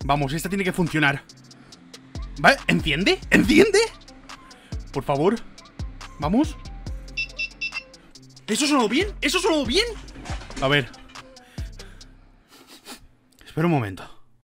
Vamos, esta tiene que funcionar. ¿Vale? ¿Enciende? ¿Enciende? Por favor. Vamos. ¿Eso sonó bien? ¿Eso sonó bien? A ver. Espera un momento.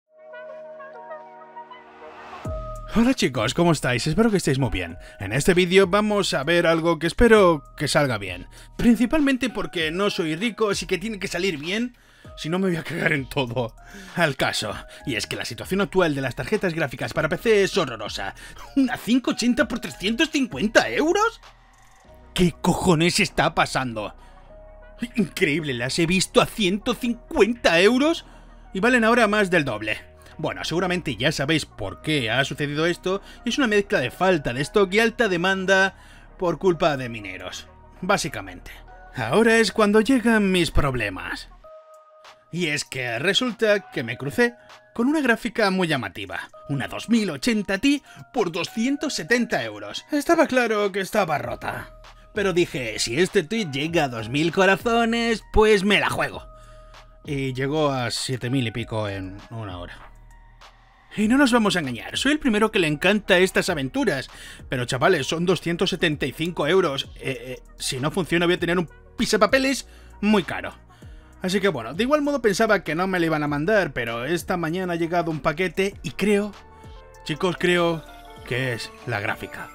Hola chicos, ¿cómo estáis? Espero que estéis muy bien. En este vídeo vamos a ver algo que espero que salga bien. Principalmente porque no soy rico, así que tiene que salir bien. Si no me voy a cagar en todo. Al caso, y es que la situación actual de las tarjetas gráficas para PC es horrorosa. ¿Una 580 por 350 euros? ¿Qué cojones está pasando? Increíble, las he visto a 150 euros y valen ahora más del doble. Bueno, seguramente ya sabéis por qué ha sucedido esto, y es una mezcla de falta de stock y alta demanda por culpa de mineros, básicamente. Ahora es cuando llegan mis problemas. Y es que resulta que me crucé con una gráfica muy llamativa, una 2080 Ti por 270 euros. Estaba claro que estaba rota. Pero dije, si este tweet llega a 2000 corazones, pues me la juego. Y llegó a 7000 y pico en una hora. Y no nos vamos a engañar, soy el primero que le encanta estas aventuras. Pero chavales, son 275 euros. Si no funciona voy a tener un pisapapeles muy caro. Así que bueno, de igual modo pensaba que no me lo iban a mandar, pero esta mañana ha llegado un paquete y creo, chicos, creo que es la gráfica.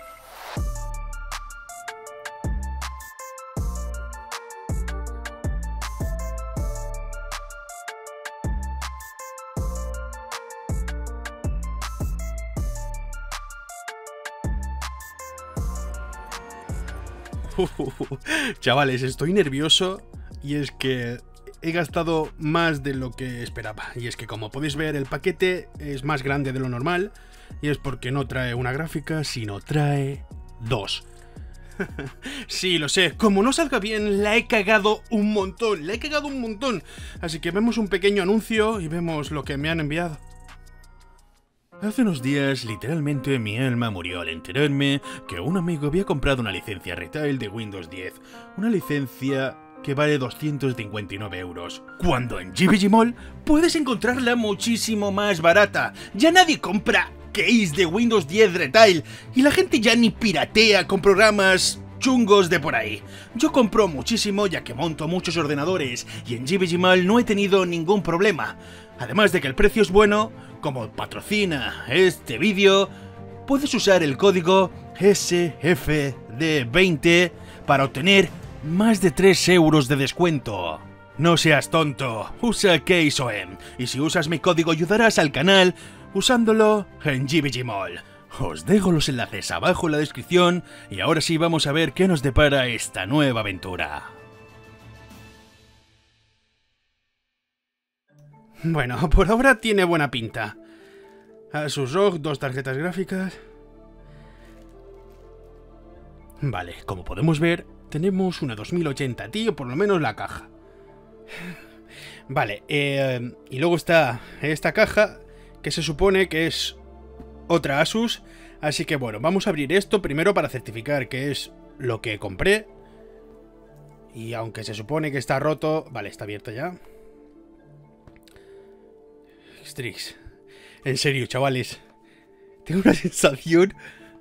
Chavales, estoy nervioso y es que he gastado más de lo que esperaba. Y es que como podéis ver el paquete es más grande de lo normal y es porque no trae una gráfica, sino trae dos. Sí, lo sé, como no salga bien la he cagado un montón, Así que vemos un pequeño anuncio y vemos lo que me han enviado. Hace unos días, literalmente, mi alma murió al enterarme que un amigo había comprado una licencia retail de Windows 10. Una licencia que vale 259 euros. Cuando en GBG Mall puedes encontrarla muchísimo más barata. Ya nadie compra case de Windows 10 retail y la gente ya ni piratea con programas chungos de por ahí. Yo compro muchísimo ya que monto muchos ordenadores y en GBG Mall no he tenido ningún problema. Además de que el precio es bueno, como patrocina este vídeo, puedes usar el código SFD20 para obtener más de 3 euros de descuento. No seas tonto, usa CaseOM y si usas mi código ayudarás al canal usándolo en GBG Mall. Os dejo los enlaces abajo en la descripción y ahora sí vamos a ver qué nos depara esta nueva aventura. Bueno, por ahora tiene buena pinta. Asus ROG, 2 tarjetas gráficas. Vale, como podemos ver, tenemos una 2080 Ti, o por lo menos la caja. Vale, y luego está esta caja, que se supone que es otra Asus. Así que bueno, vamos a abrir esto primero para certificar que es lo que compré. Y aunque se supone que está roto... Vale, está abierto ya. Strix. En serio, chavales. Tengo una sensación...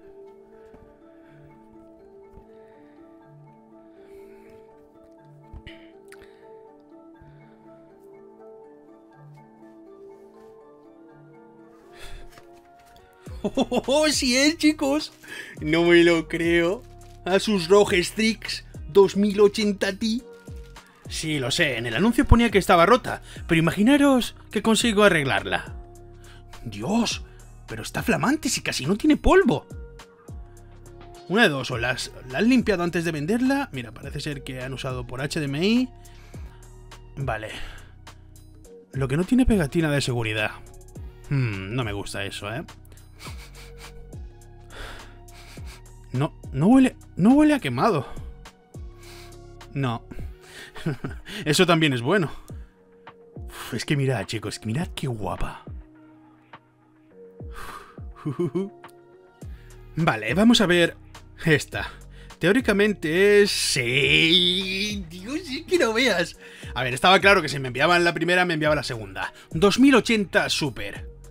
¡Oh, sí es, chicos! No me lo creo. Asus ROG Strix 2080 Ti. Sí, lo sé, en el anuncio ponía que estaba rota, pero imaginaros que consigo arreglarla. ¡Dios! Pero está flamante si casi no tiene polvo. Una de dos, o la han limpiado antes de venderla. Mira, parece ser que han usado por HDMI. Vale. Lo que no tiene pegatina de seguridad. No me gusta eso, ¿eh? No huele a quemado. No. Eso también es bueno. Uf, es que mirad, chicos, mirad qué guapa. Vale, vamos a ver esta. Teóricamente es... ¡Sí! Dios, es que no veas. A ver, estaba claro que si me enviaban la primera, me enviaba la segunda. 2080 Super.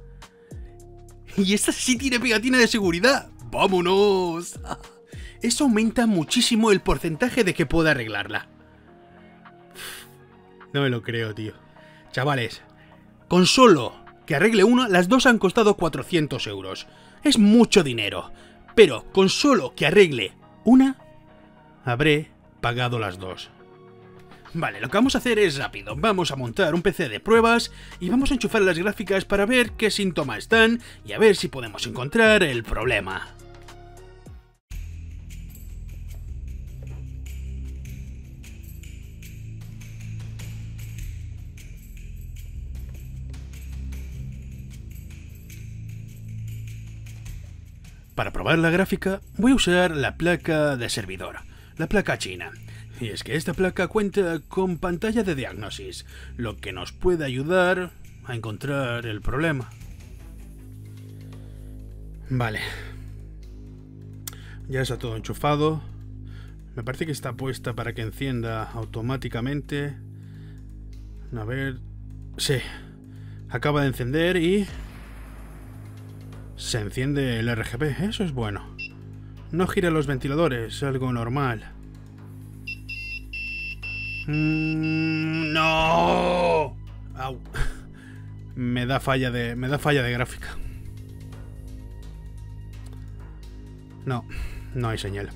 Y esta sí tiene pegatina de seguridad. ¡Vámonos! Eso aumenta muchísimo el porcentaje de que pueda arreglarla. No me lo creo, tío. Chavales, con solo que arregle una, las dos han costado 400 euros. Es mucho dinero. Pero con solo que arregle una, habré pagado las dos. Vale, lo que vamos a hacer es rápido. Vamos a montar un PC de pruebas y vamos a enchufar las gráficas para ver qué síntomas están y a ver si podemos encontrar el problema. Para probar la gráfica voy a usar la placa de servidor, la placa china. Y es que esta placa cuenta con pantalla de diagnosis, lo que nos puede ayudar a encontrar el problema. Vale. Ya está todo enchufado. Me parece que está puesta para que encienda automáticamente. A ver... Sí. Acaba de encender y... se enciende el RGB. Eso es bueno. No gira los ventiladores, algo normal. ¡No! Au. Me da falla de gráfica. No hay señal.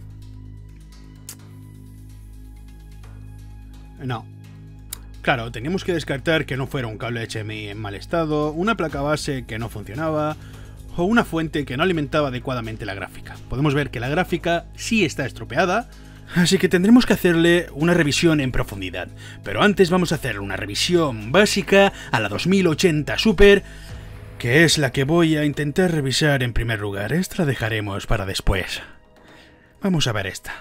No. Claro, teníamos que descartar que no fuera un cable HDMI en mal estado, una placa base que no funcionaba o una fuente que no alimentaba adecuadamente la gráfica. Podemos ver que la gráfica sí está estropeada, así que tendremos que hacerle una revisión en profundidad. Pero antes vamos a hacer una revisión básica a la 2080 Super, que es la que voy a intentar revisar en primer lugar. Esta la dejaremos para después. Vamos a ver esta.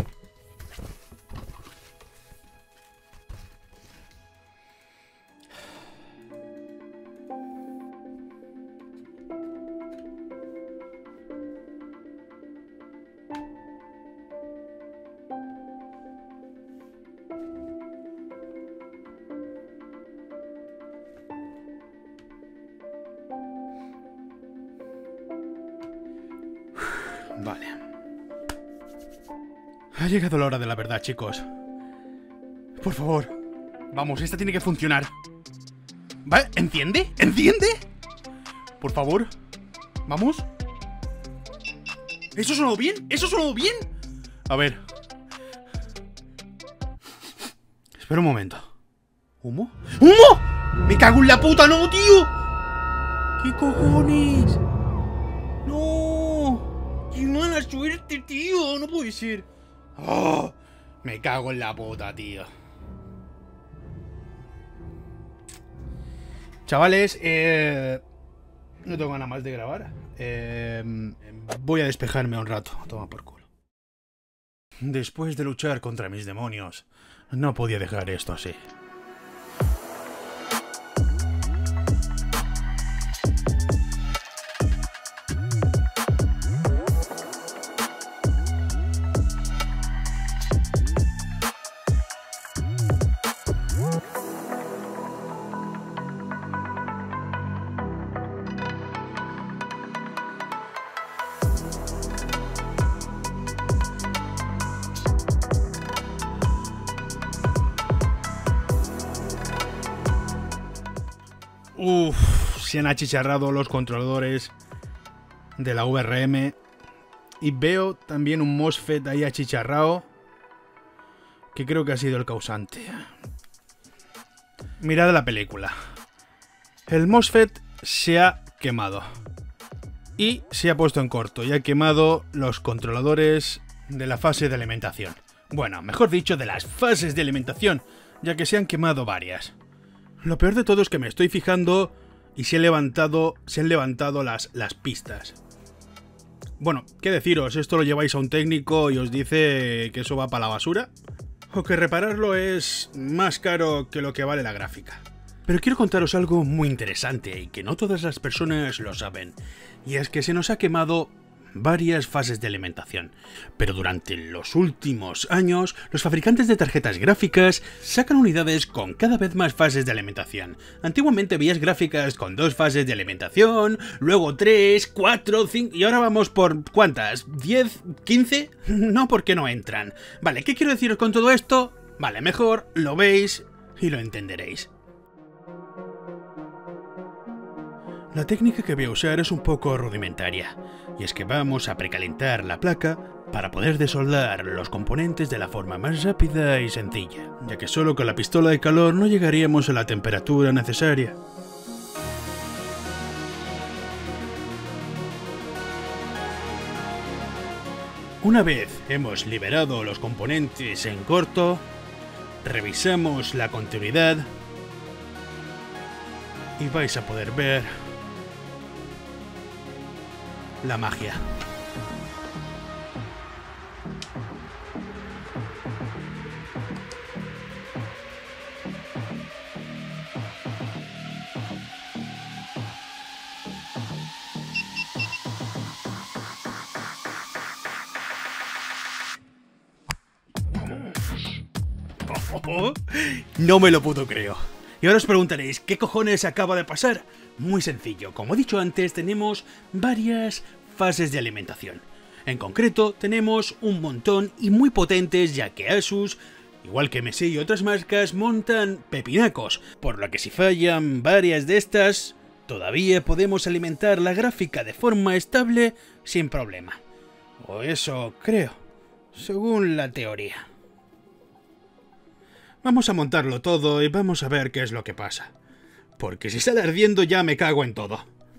Vale. Ha llegado la hora de la verdad, chicos. Por favor. Vamos, esta tiene que funcionar. ¿Vale? ¿Enciende? ¿Enciende? Por favor. Vamos. ¿Eso sonó bien? ¿Eso sonó bien? A ver. Espera un momento. ¿Humo? ¡Humo! ¡Me cago en la puta! ¡No, tío! ¿Qué cojones? ¡No! ¡Qué mala suerte, tío! No puede ser. ¡Oh! Me cago en la puta, tío. Chavales, no tengo ganas más de grabar. Voy a despejarme un rato. Toma por culo. Después de luchar contra mis demonios, no podía dejar esto así. Se han achicharrado los controladores de la VRM. Y veo también un MOSFET ahí achicharrado, que creo que ha sido el causante. Mirad la película. El MOSFET se ha quemado. Y se ha puesto en corto y ha quemado los controladores de la fase de alimentación. Bueno, mejor dicho, de las fases de alimentación, ya que se han quemado varias. Lo peor de todo es que me estoy fijando y se han levantado las pistas. Bueno, ¿qué deciros? Esto lo lleváis a un técnico y os dice que eso va para la basura, o que repararlo es más caro que lo que vale la gráfica. Pero quiero contaros algo muy interesante y que no todas las personas lo saben, y es que se nos ha quemado varias fases de alimentación, pero durante los últimos años los fabricantes de tarjetas gráficas sacan unidades con cada vez más fases de alimentación. Antiguamente veías gráficas con 2 fases de alimentación, luego 3, 4, 5 y ahora vamos por ¿cuántas? ¿10? ¿15? No, porque no entran. Vale, ¿qué quiero deciros con todo esto? Vale, mejor lo veis y lo entenderéis. La técnica que voy a usar es un poco rudimentaria, y es que vamos a precalentar la placa para poder desoldar los componentes de la forma más rápida y sencilla, ya que solo con la pistola de calor no llegaríamos a la temperatura necesaria. Una vez hemos liberado los componentes en corto, revisamos la continuidad y vais a poder ver la magia. No me lo puedo creer. Y ahora os preguntaréis, ¿qué cojones acaba de pasar? Muy sencillo, como he dicho antes, tenemos varias fases de alimentación. En concreto, tenemos un montón y muy potentes, ya que Asus, igual que MSI y otras marcas, montan pepinacos, por lo que si fallan varias de estas, todavía podemos alimentar la gráfica de forma estable sin problema. O eso creo, según la teoría. Vamos a montarlo todo y vamos a ver qué es lo que pasa. Porque si sale ardiendo ya me cago en todo.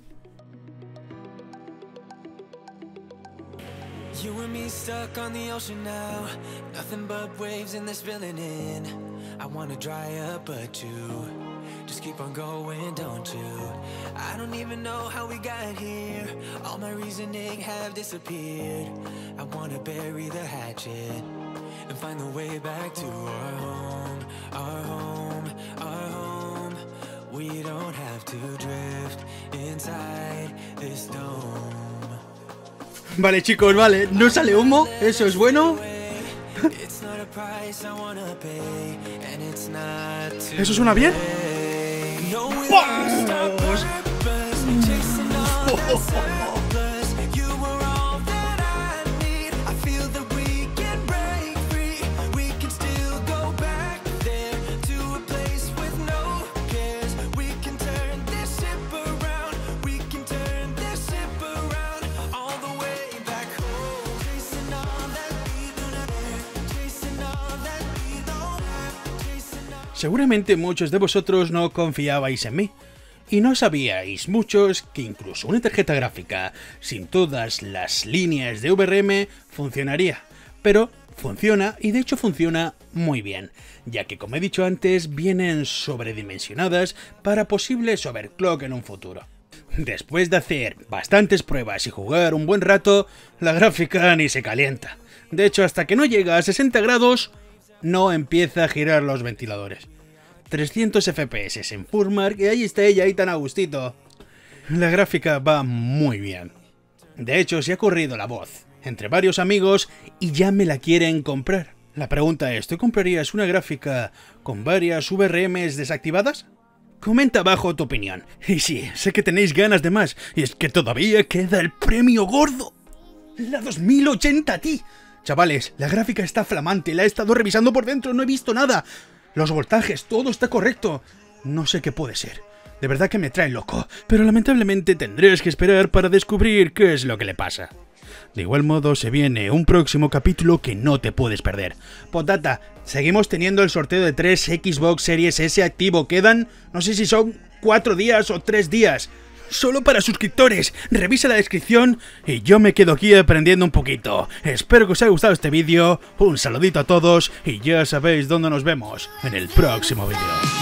You and me stuck on the ocean now. Nothing but waves and they're spilling in. I wanna dry up but you just keep on going, don't you? I don't even know how we got here. All my reasoning have disappeared. I wanna bury the hatchet and find the way back to our home, our home, our home. We don't have to drift inside this dome. Vale chicos, vale, no sale humo, eso es bueno. ¿Eso suena bien? ¡Vamos! Seguramente muchos de vosotros no confiabais en mí, y no sabíais muchos que incluso una tarjeta gráfica sin todas las líneas de VRM funcionaría, pero funciona y de hecho funciona muy bien, ya que como he dicho antes vienen sobredimensionadas para posibles overclock en un futuro. Después de hacer bastantes pruebas y jugar un buen rato, la gráfica ni se calienta. De hecho, hasta que no llega a 60 grados, no empieza a girar los ventiladores. 300 FPS en Furmark y ahí está ella, ahí tan a gustito. La gráfica va muy bien. De hecho, se ha corrido la voz entre varios amigos y ya me la quieren comprar. La pregunta es, ¿tú comprarías una gráfica con varias VRMs desactivadas? Comenta abajo tu opinión. Y sí, sé que tenéis ganas de más, y es que todavía queda el premio gordo. La 2080 Ti. Chavales, la gráfica está flamante, la he estado revisando por dentro, no he visto nada. Los voltajes, todo está correcto. No sé qué puede ser. De verdad que me trae loco, pero lamentablemente tendréis que esperar para descubrir qué es lo que le pasa. De igual modo, se viene un próximo capítulo que no te puedes perder. Potata, seguimos teniendo el sorteo de 3 Xbox Series S activo. Quedan, no sé si son 4 días o 3 días. Solo para suscriptores. Revisa la descripción y yo me quedo aquí aprendiendo un poquito. Espero que os haya gustado este vídeo. Un saludito a todos y ya sabéis dónde nos vemos en el próximo vídeo.